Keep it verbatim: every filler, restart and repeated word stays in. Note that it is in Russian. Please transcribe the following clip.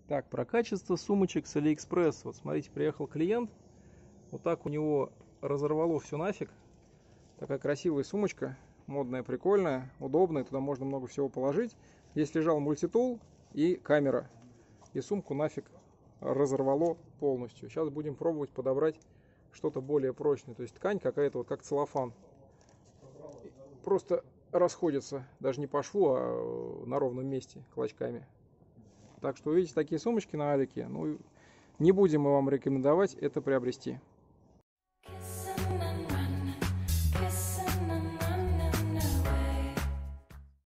Так, про качество сумочек с Алиэкспресс. Вот смотрите, приехал клиент. Вот так у него разорвало все нафиг. Такая красивая сумочка. Модная, прикольная, удобная. Туда можно много всего положить. Здесь лежал мультитул и камера. И сумку нафиг разорвало полностью. Сейчас будем пробовать подобрать что-то более прочное. То есть ткань какая-то вот как целлофан. Просто расходится. Даже не по шву, а на ровном месте клочками. Так что увидите такие сумочки на Алике, ну, не будем мы вам рекомендовать это приобрести.